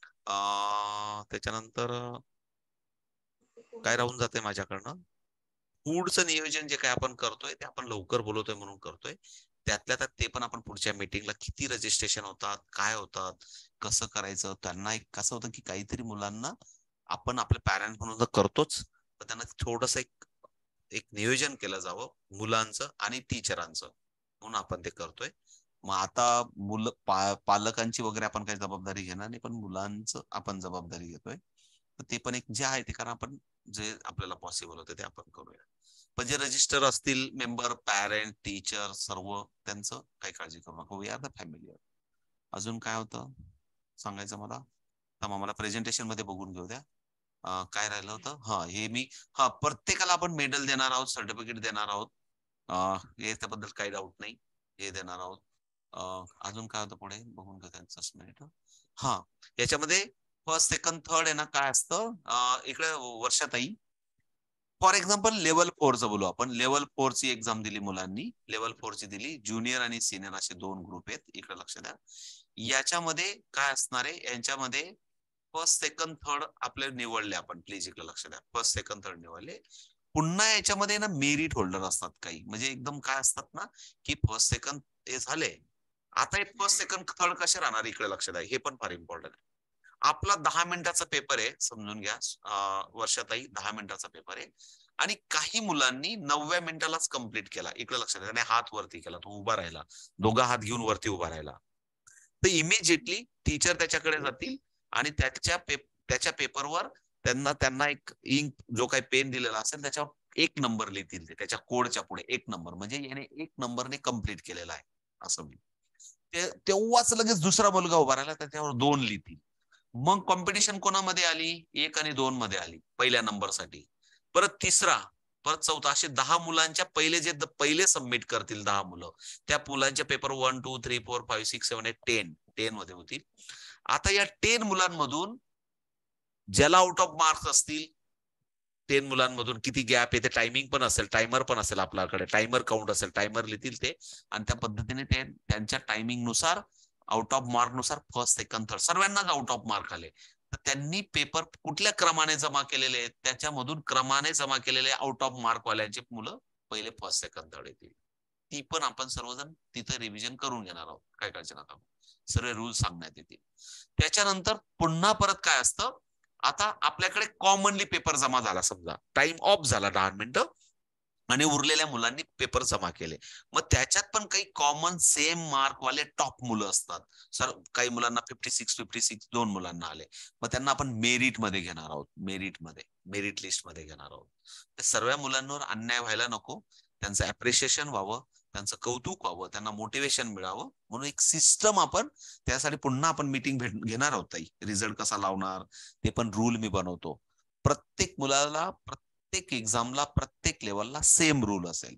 त्याच्यानंतर काय राहून जाते माझ्याकडनं, फूडचं नियोजन जे काय आपण करतोय ते आपण लवकर बोलवतोय म्हणून करतोय. त्यातल्या त्यात ते पण आपण पुढच्या मीटिंगला किती रजिस्ट्रेशन होतात, काय होतात, कसं करायचं, त्यांना एक कसं होतं की काहीतरी मुलांना आपण आपले पॅरेंट म्हणून तर करतोच, तर त्यांना थोडस एक एक नियोजन केलं जावं मुलांचं आणि टीचरांचं, म्हणून आपण ते करतोय. मग आता मुलं पा, पालकांची वगैरे आपण काही जबाबदारी घेणार नाही, पण मुलांचं आपण जबाबदारी घेतोय. तर ते पण एक जे आहे ते, कारण आपण जे आपल्याला पॉसिबल होतं ते आपण करूया. पण जे रजिस्टर असतील मेंबर, पॅरेंट, टीचर, सर्व त्यांचं काही काळजी करू नका. We are the family. अजून काय होतं सांगायचं मला, तर मला प्रेझेंटेशन मध्ये बघून घेऊ द्या. काय राहिलं होतं, हा हे मी, हा प्रत्येकाला आपण मेडल देणार आहोत, सर्टिफिकेट देणार आहोत, हे त्याबद्दल काही डाऊट नाही, हे देणार आहोत. अजून काय होतं पुढे बघून घ्या त्यांचं मिनिट. हा याच्यामध्ये फर्स्ट सेकंड थर्ड आहे ना, काय असतं इकडे वर्षाताई, फॉर एक्झाम्पल लेवल फोरचं बोलू आपण. लेवल फोरची एक्झाम दिली मुलांनी, लेवल फोरची दिली, ज्युनियर आणि सिनियर असे दोन ग्रुप आहेत, इकडे लक्ष द्या. याच्यामध्ये काय असणार आहे, यांच्यामध्ये फर्स्ट सेकंड थर्ड आपले निवडले आपण, प्लीज इकडे लक्ष द्या, फर्स्ट सेकंड थर्ड निवडले. पुन्हा याच्यामध्ये ना मेरिट होल्डर असतात काही, म्हणजे एकदम काय असतात ना की फर्स्ट सेकंड हे झाले, आता हे फर्स्ट सेकंड थर्ड कसे राहणार, इकडे लक्ष द्या, हे पण फार इम्पॉर्टंट आहे. आपला दहा मिनिटाचा पेपर आहे, समजून घ्या वर्षाताई, दहा मिनिटाचा पेपर आहे, आणि काही मुलांनी नवव्या मिनिटालाच कम्प्लीट केला, इकडे लक्षात द्या, हात वरती केला, तो उभा राहिला, दोघा हात घेऊन वरती उभा राहिला, तर इमिजिएटली टीचर त्याच्याकडे जातील आणि त्याच्या त्याच्या पेपरवर त्यांना त्यांना एक इंक जो काही पेन दिलेला असेल त्याच्यावर एक नंबर लिहितील, ते त्याच्या कोडच्या पुढे एक नंबर, म्हणजे याने एक नंबरने कम्प्लीट केलेला आहे असं मी. तेव्हाच लगेच दुसरा मुलगा उभा राहिला, त्याच्यावर दोन लिहितील. मग कॉम्पिटिशन कोणामध्ये आली, एक आणि दोन मध्ये आली पहिल्या नंबरसाठी, परत तिसरा, परत चौथा, असे दहा मुलांच्या पहिले जे पहिले सबमिट करतील दहा मुलं, त्या मुलांच्या paper one two three four five six seven eight ten ten मध्ये होतील. आता या टेन मुलांमधून ज्याला आउट ऑफ मार्क्स असतील, टेन मुलांमधून किती गॅप आहे ते टायमिंग पण असेल, टायमर पण असेल आपल्याकडे, टायमर काउंट असेल, टायमर लिहितील ते, आणि त्या पद्धतीने ते त्यांच्या टायमिंग नुसार आउट ऑफ मार्क नुसार फर्स्ट सेकंड थर्ड सर्वांनाच आउट ऑफ मार्क आले, तर त्यांनी पेपर कुठल्या क्रमाने जमा केलेले आहेत, त्याच्यामधून क्रमाने जमा केलेले आउट ऑफ मार्क वाल्यांची मुलं पहिले फर्स्ट सेकंड थर्ड येतील. ती पण आपण सर्वजण तिथे रिव्हिजन करून घेणार आहोत, काय काळजी नका, सर्व रूल सांगण्यात येतील. त्याच्यानंतर पुन्हा परत काय असतं, आता आपल्याकडे कॉमनली पेपर जमा झाला, समजा टाइम ऑफ झाला दहा मिनिटं आणि उरलेल्या मुलांनी पेपर जमा केले, मग त्याच्यात पण काही कॉमन सेम मार्क वाले टॉप मुलं असतात. सर काही मुलांना फिफ्टी सिक्स फिफ्टी सिक्स दोन मुलांना आले, मग त्यांना आपण मेरिट मध्ये घेणार आहोत, मेरिट मध्ये मेरिट लिस्ट मध्ये घेणार आहोत. तर सर्व मुलांवर अन्याय व्हायला नको, त्यांचं अप्रिशिएशन व्हावं, त्यांचं कौतुक व्हावं, त्यांना मोटिवेशन मिळावं म्हणून एक सिस्टम आपण त्यासाठी पुन्हा आपण मीटिंग भेट घेणार आहोत ताई. रिझल्ट कसा लावणार ते पण रूल मी बनवतो. प्रत्येक मुलाला प्रत्येक एक्झामला प्रत्येक लेवलला सेम रूल असेल.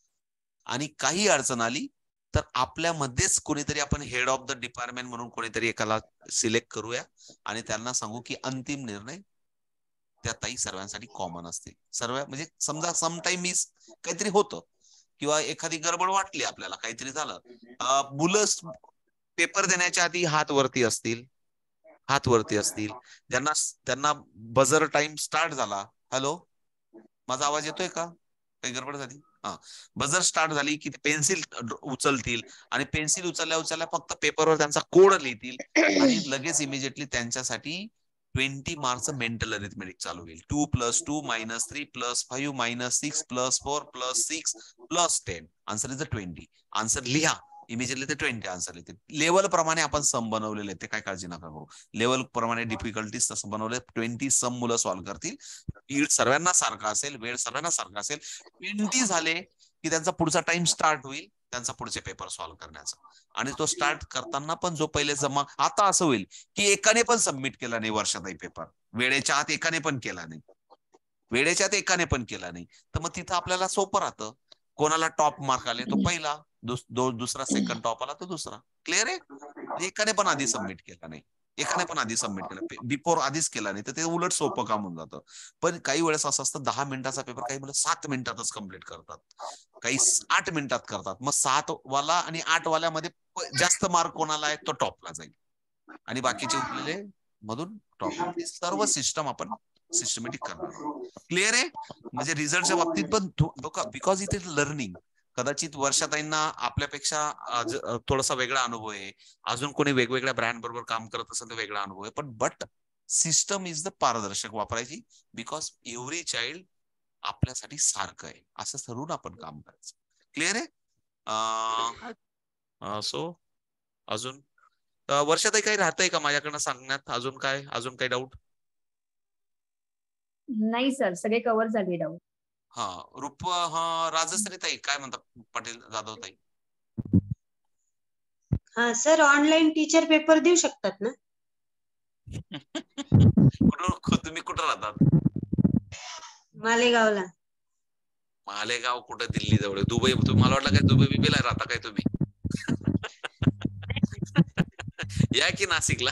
आणि काही अडचण आली तर आपल्यामध्येच कोणीतरी आपण हेड ऑफ द डिपार्टमेंट म्हणून कोणीतरी एकाला सिलेक्ट करूया आणि त्यांना सांगू की अंतिम निर्णय त्या ताई सर्वांसाठी कॉमन असतील. सर्व म्हणजे समजा सम टाइम मिस काहीतरी होतं किंवा एखादी गडबड वाटली आपल्याला, काहीतरी झालं, मुलं पेपर देण्याच्या आधी हात वरती असतील, हात वरती असतील, ज्यांना त्यांना बजर टाइम स्टार्ट झाला. हॅलो, माझा आवाज येतोय का? काही गडबड झाली? हा, बजर स्टार्ट झाली की पेन्सिल उचलतील आणि पेन्सिल उचलल्या उचलल्या फक्त पेपरवर त्यांचा कोड लिहितील आणि लगेच इमिजिएटली त्यांच्यासाठी ट्वेंटी मार्क्स मेंटल अरिथमेटिक चालू होईल. Two plus two minus three plus five minus six plus four plus six plus ten. Answer is the twenty. Answer लिहा, इमिजिएटली ते ट्वेंटी आन्सर येते. लेवल प्रमाणे आपण सम बनवलेले ते काय काळजी नका करू. लेवल प्रमाणे डिफिकल्टीज तसं बनवले. ट्वेंटी सम मुलं सॉल्व्ह करतील. स्पीड सर्वांना सारखा असेल, वेळ सर्वांना सारखा असेल. ट्वेंटी झाले की त्यांचा पुढचा टाइम स्टार्ट होईल त्यांचा पुढचे पेपर सॉल्व्ह करण्याचा. आणि तो स्टार्ट करताना पण जो पहिले जमा, आता असं होईल की एकाने पण सबमिट केला नाही वर्षातही पेपर, वेळेच्या आत एकाने पण केला नाही, वेळेच्या आत एकाने पण केला नाही, तर मग तिथं आपल्याला सोपं राहतं. कोणाला टॉप मार्क आले तो पहिला, दुसरा सेकंड टॉप आला तो दुसरा. क्लिअर आहे? एकाने पण आधी सबमिट केला नाही, एकाने पण आधी सबमिट केलं, बिफोर आधीच केला नाही, तर ते उलट सोपं काम होऊन जातं. पण काही वेळेस असं असतं दहा मिनिटाचा पेपर काही मुलं सात मिनिटातच कम्प्लीट करतात, काही आठ मिनिटात करतात. मग सात वाला आणि आठ वाल्यामध्ये जास्त मार्क कोणाला आहे तो टॉपला जाईल आणि बाकीचे उरलेले मधून टॉप. सर्व सिस्टम आपण सिस्टमॅटिक करणार आहोत. क्लिअर आहे? म्हणजे रिझल्टच्या बाबतीत पण बिकॉज इट इज लर्निंग. कदाचित वर्षाताईंना आपल्यापेक्षा थोडासा वेगळा अनुभव आहे, अजून कोणी वेगवेगळ्या ब्रँड बरोबर काम करत असेल तर वेगळा अनुभव आहे, पण बट सिस्टम इज द पारदर्शक वापरायची. बिकॉज एव्हरी चाइल्ड आपल्यासाठी सारखं आहे असं ठरवून आपण काम करायचं. क्लिअर आहे? सो अजून वर्षातही काही राहतंय का माझ्याकडनं सांगण्यात? अजून काय, अजून काही डाऊट? नाही सर, सगळे कव्हर झाले डाऊट. हा, रूप हा, राजश्री ताई काय म्हणतात? पाटील जाधव ताई. हा सर, ऑनलाईन टीचर पेपर देऊ शकतात ना? कुठं तुम्ही कुठं राहतात? मालेगावला. मालेगाव कुठं? दिल्ली जवळ? दुबई? तुम्हाला वाटलं काय दुबई बिबीला राहता काय तुम्ही? या की नाशिकला.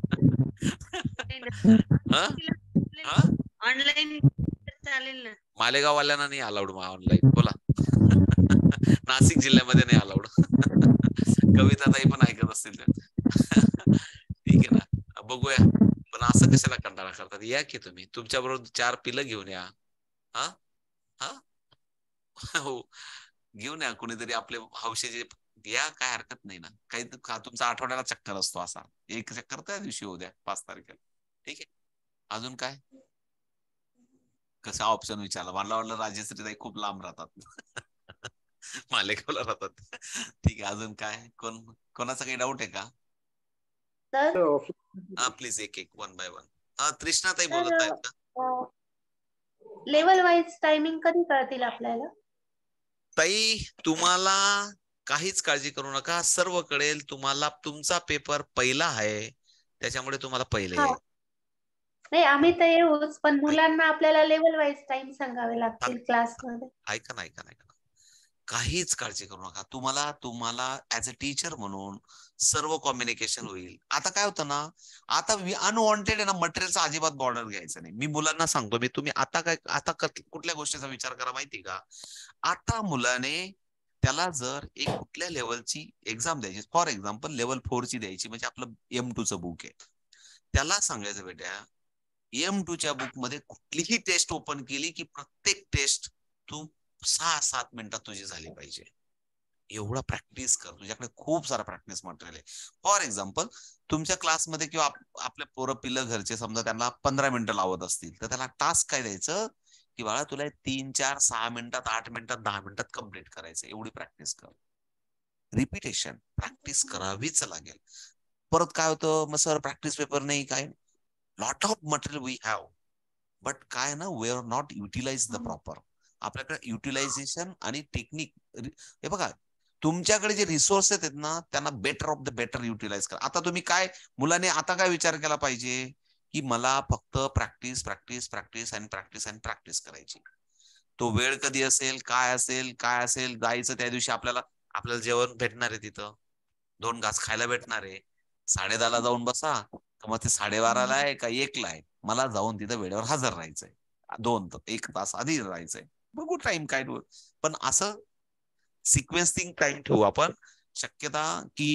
ऑनलाईन चालेल ना? मालेगाव वाल्यांना नाही अलाउड ऑनलाईन. बोला. नाशिक जिल्ह्यामध्ये नाही अलाउड. कविता ताई पण ऐकत असतील. ठीक आहे ना, बघूया. पण असं कशाला कंटाळा करतात? या की तुम्ही, तुमच्या बरोबर चार पिलं घेऊन या. हा हा हो, घेऊन या कोणीतरी आपले हौशेचे. या, काय हरकत नाही ना. काही तुमचा आठवड्याला चक्कर असतो, असा एक चक्कर त्या दिवशी होऊ द्या, पाच तारखेला. ठीक आहे. अजून काय कसा ऑप्शन विचारला? मला वाटलं राजश्रीताई खूप लांब राहतात. मालेगावला राहतात. ठीक आहे. अजून काय, कोण कोणाचा काही डाऊट आहे का? हा प्लीज, एक एक वन बाय वन. हा, तृष्णाताई बोलत आहेत का? लेवल वाईज टायमिंग कधी कळतील आपल्याला? ताई, तुम्हाला काहीच काळजी करू नका, सर्व कळेल तुम्हाला. तुमचा पेपर पहिला आहे त्याच्यामुळे तुम्हाला पहिले आहे. नाही, आम्ही तर येऊच, पण मुलांना आपल्याला लेवल वाईज टाइम सांगावे लागतील क्लासमध्ये. ऐका ना, ऐका ना, ऐका ना, काहीच काळजी करू नका. तुम्हाला तुम्हाला ऍज अ टीचर म्हणून सर्व कम्युनिकेशन होईल. आता काय होतं ना, आता अनवॉन्टेड आहे ना, मटेरियलचा अजिबात बॉर्डर घ्यायचं नाही. मी मुलांना सांगतो, मी तुम्ही आता काय, आता कुठल्या गोष्टीचा विचार करा माहिती का? आता मुलाने त्याला जर एक कुठल्या लेवलची एक्झाम द्यायची, फॉर एक्झाम्पल लेवल फोर ची द्यायची, म्हणजे आपलं एम टू चं बुक आहे, त्याला सांगायचं बेटा एम टू च्या बुक मध्ये कुठलीही टेस्ट ओपन केली की प्रत्येक टेस्ट तू सहा सात मिनिटात तुझी झाली पाहिजे. एवढा प्रॅक्टिस कर, तुझ्याकडे खूप सारा प्रॅक्टिस मटेरियल आहे. फॉर एक्झाम्पल तुमच्या क्लासमध्ये किंवा आपल्या पोरं पिल्लं घरचे समजा त्यांना पंधरा मिनिटं लावत असतील, तर त्याला टास्क काय द्यायचं की बाळा तुला तीन चार सहा मिनिटात, आठ मिनिटात, दहा मिनिटात कम्प्लीट करायचं. एवढी प्रॅक्टिस कर. रिपिटेशन, प्रॅक्टिस करावीच लागेल. परत काय होतं मग सर, प्रॅक्टिस पेपर नाही, काय lot of material we have, but काय ना, we are not utilize the proper. आपल्याकडे युटिलायझेशन आणि टेक्निक, हे बघा, तुमच्याकडे जे रिसोर्सेस आहेत ना त्यांना better of the better utilize करा. आता तुम्ही काय मुलाने आता काय विचार केला पाहिजे की मला फक्त प्रॅक्टिस प्रॅक्टिस प्रॅक्टिस आणि प्रॅक्टिस आणि प्रॅक्टिस करायची. तो वेळ कधी असेल, काय असेल, काय असेल, जायचं त्या दिवशी आपल्याला आपल्याला जेवण भेटणार आहे तिथं, दोन घास खायला भेटणार आहे. साडे दहाला जाऊन बसा, मग ते साडेबाराला आहे का एकला आहे, मला जाऊन तिथं वेळेवर हजर राहायचंय. दोन एक तास आधी राहायचंय. बघू टाइम काय. पण असं सिक्वेन्सिंग टाइम ठेवू आपण. शक्यता की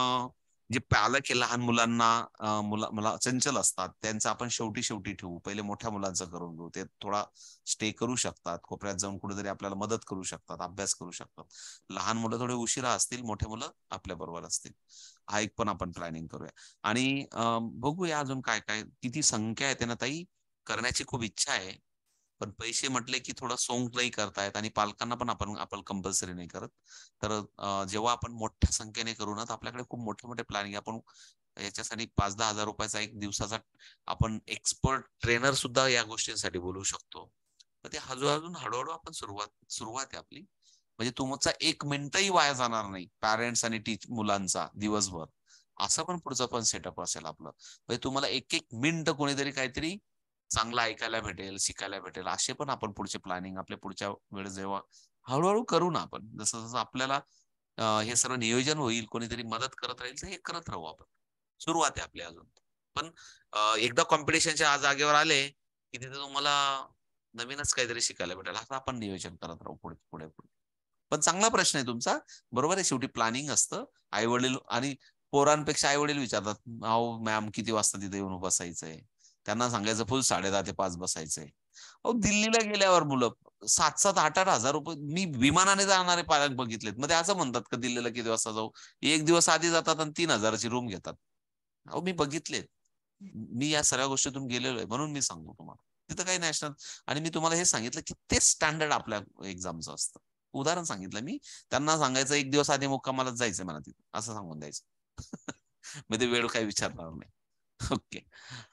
जे पालक आहे लहान मुलांना मुला मुला चंचल असतात त्यांचं आपण शेवटी शेवटी ठेवू. पहिले मोठ्या मुलांचं करून घेऊ. ते थोडा स्टे करू शकतात, कोपऱ्यात जाऊन कुठेतरी आपल्याला मदत करू शकतात, अभ्यास करू शकतात. लहान मुलं थोडे उशिरा असतील, मोठे मुलं आपल्या बरोबर असतील. हा एक पण आपण प्लॅनिंग करूया. आणि बघूया अजून काय काय किती संख्या आहे त्यांना ताई. करण्याची खूप इच्छा आहे, पण पैसे म्हटले की थोडं सोंग नाही करतायत आणि पालकांना पण आपण आपण कंपल्सरी नाही करत. तर जेव्हा आपण मोठ्या संख्येने करू ना तर आपल्याकडे खूप मोठे मोठे प्लॅनिंग. आपण याच्यासाठी पाच दहा हजार रुपयाचा एक दिवसाचा आपण एक्सपर्ट ट्रेनर सुद्धा या गोष्टींसाठी बोलू शकतो. तर ते हळूहळू हळूहळू आपण सुरुवात सुरुवात आहे आपली. म्हणजे तुमचा एक मिनिटही वाया जाणार नाही पॅरेंट्स आणि टीच मुलांचा दिवसभर. असं पण पुढचं पण सेटअप असेल आपलं. म्हणजे तुम्हाला एक एक मिनिट कोणीतरी काहीतरी चांगलं ऐकायला भेटेल, शिकायला भेटेल. असे पण आपण पुढचे प्लॅनिंग आपल्या पुढच्या वेळेस जेव्हा हळूहळू करू ना आपण. जसं जसं आपल्याला हे सर्व नियोजन होईल, कोणीतरी मदत करत राहील तर हे करत राहू आपण. सुरुवात आहे आपली अजून. पण एकदा कॉम्पिटिशनच्या जागेवर आले की तिथे तुम्हाला नवीनच काहीतरी शिकायला भेटेल. असं आपण नियोजन करत राहू पुढे पुढे पुढे. पण चांगला प्रश्न आहे तुमचा. बरोबर आहे, शेवटी प्लॅनिंग असतं. आई वडील आणि पोरांपेक्षा आई वडील विचारतात, अहो मॅम किती वाजता तिथे येऊन बसायचंय. त्यांना सांगायचं फुल साडे दहा ते पाच बसायचंय. अहो दिल्लीला गेल्यावर मुलं सात सात आठ आठ हजार रुपये. मी विमानाने जाणारे पालक बघितलेत. मग ते असं म्हणतात का दिल्लीला किती वाजता जाऊ. एक दिवस आधी जातात आणि तीन हजाराची रूम घेतात. अहो मी बघितलेत. मी या सगळ्या गोष्टीतून गेलेलो आहे म्हणून मी सांगतो तुम्हाला. तिथं काही नॅशनल. आणि मी तुम्हाला हे सांगितलं की तेच स्टँडर्ड आपल्या एक्झामचं असतं. उदाहरण सांगितलं मी. त्यांना सांगायचं एक दिवस आधी मुक्कामालाच जायचं मला तिथं, असं सांगून द्यायचं. म्हणजे वेळ काही विचारणार नाही. ओके.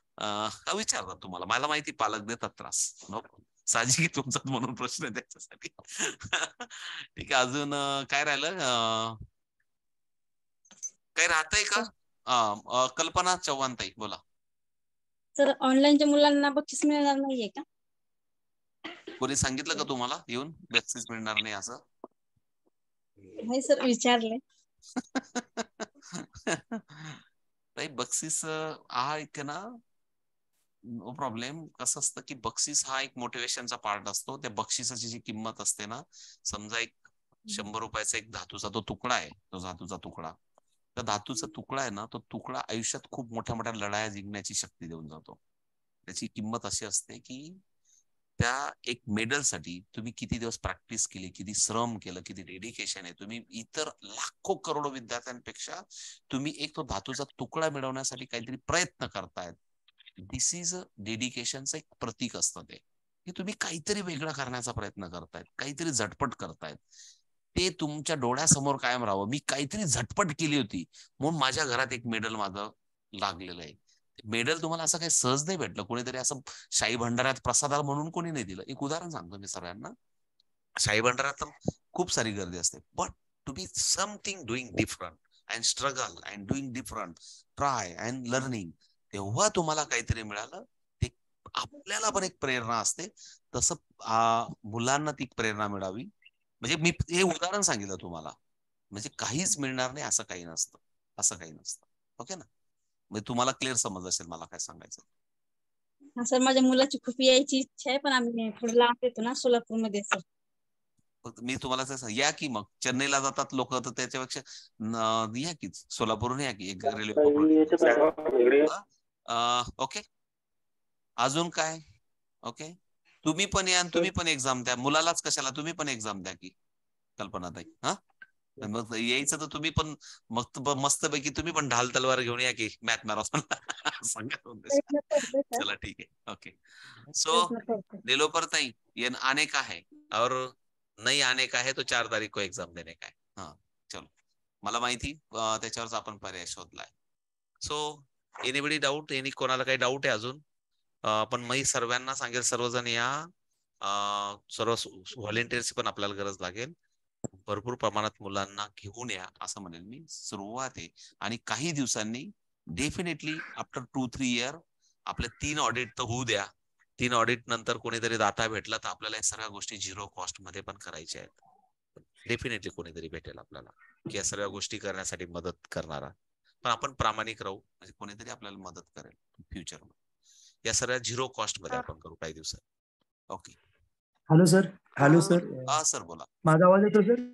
का विचारतात तुम्हाला, मला माहिती पालक देतात त्रास. नो साहजिक तुमचा म्हणून प्रश्न आहे त्याच्यासाठी. ठीक आहे. अजून काय राहिलं, काही राहतंय का. कल्पना चव्हाण ताई बोला. सर ऑनलाईनच्या मुलांना बक्षीस मिळणार नाहीये का. कोणी सांगितलं का तुम्हाला येऊन बक्षीस मिळणार नाही असं. नाही सर विचारले. ताई बक्षीस हा एक ना नो प्रॉब्लेम. कसं असतं की बक्षीस हा एक मोटिवेशनचा पार्ट असतो. त्या बक्षिसाची जी किंमत असते ना, समजा एक शंभर रुपयाचा एक धातूचा तो तुकडा आहे. तो धातूचा तुकडा त्या धातूचा तुकडा आहे ना, तो तुकडा आयुष्यात खूप मोठ्या मोठ्या लढाया जिंकण्याची शक्ती देऊन जातो. त्याची किंमत अशी असते की त्या एक मेडलसाठी तुम्ही किती दिवस प्रॅक्टिस केली, किती श्रम केलं, किती डेडिकेशन आहे. तुम्ही इतर लाखो करोडो विद्यार्थ्यांपेक्षा तुम्ही एक तो धातूचा तुकडा मिळवण्यासाठी काहीतरी प्रयत्न करतायत. दिस इज अ डेडिकेशनचं एक प्रतीक असतं ते, की तुम्ही काहीतरी वेगळं करण्याचा प्रयत्न करतायत, काहीतरी झटपट करतायत. ते तुमच्या डोळ्यासमोर कायम राहावं. मी काहीतरी झटपट केली होती म्हणून माझ्या घरात एक मेडल माझं लागलेलं आहे. मेडल तुम्हाला असं काही सहज नाही भेटलं. कोणीतरी असं शाही भंडाऱ्यात प्रसादाला म्हणून कोणी नाही दिलं. एक उदाहरण सांगतो मी सगळ्यांना. शाही भंडाऱ्यात तर खूप सारी गर्दी असते, but to be something doing different and struggle and doing different, try and learning, तेव्हा तुम्हाला काहीतरी मिळालं. ते आपल्याला पण एक प्रेरणा असते. तसं मुलांना ती प्रेरणा मिळावी. म्हणजे मी हे उदाहरण सांगितलं तुम्हाला. म्हणजे काहीच मिळणार नाही असं काही नसतं. असं काही नसतं. ओके ना. म्हणजे तुम्हाला क्लिअर समज असेल मला काय सांगायचं. सर माझ्या मुलाची खूप यायची इच्छा आहे, पण आम्ही थोडं लांब येतो ना सोलापूरमध्ये सर. मी तुम्हाला या की मग चेन्नईला जातात लोक, तर त्याच्यापेक्षा या की सोलापूरहून या की एक रेल्वे पकडून. ओके. अजून काय. ओके. तुम्ही पण या आणि तुम्ही पण एक्झाम द्या. मुलालाच कशाला, तुम्ही पण एक्झाम द्या की कल्पना ताई. हा मग यायचं तर तुम्ही पण मस्त मस्तपैकी तुम्ही पण ढाल तलवार घेऊन या की मॅथ मॅरेथॉन. चला ठीक है. ओके. सो नीलोफर ताई ये आने का है और नहीं आने का है तो चार तारीख को एग्जाम देने का है. हाँ चलो. मला माहिती त्याच्यावरच आपण पर्याय शोधलाय. सो एनीबडी डाऊट, एनी कोणाला काही डाऊट आहे अजून. पण मी सर्वांना सांगेल सर्वजण या. सर्व व्हॉलेंटियर्सची पण आपल्याला गरज लागेल. भरपूर प्रमाणात मुलांना घेऊन या असं म्हणेल मी. सुरुवात आहे आणि काही दिवसांनी definitely after two three year आपले तीन ऑडिट तर होऊ द्या. तीन ऑडिट नंतर कोणीतरी दाता भेटला तर आपल्याला या सर्व गोष्टी झिरो कॉस्ट मध्ये पण करायच्या आहेत. डेफिनेटली कोणीतरी भेटेल आपल्याला की या सर्व गोष्टी करण्यासाठी मदत करणारा. पण आपण प्रामाणिक राहू, म्हणजे कोणीतरी आपल्याला मदत करेल फ्युचर मध्ये. या सर्व झिरो कॉस्ट मध्ये आपण करू काही दिवसात. Okay. Hello sir. Hello sir. हा सर बोला. माझा आवाज येतो सर?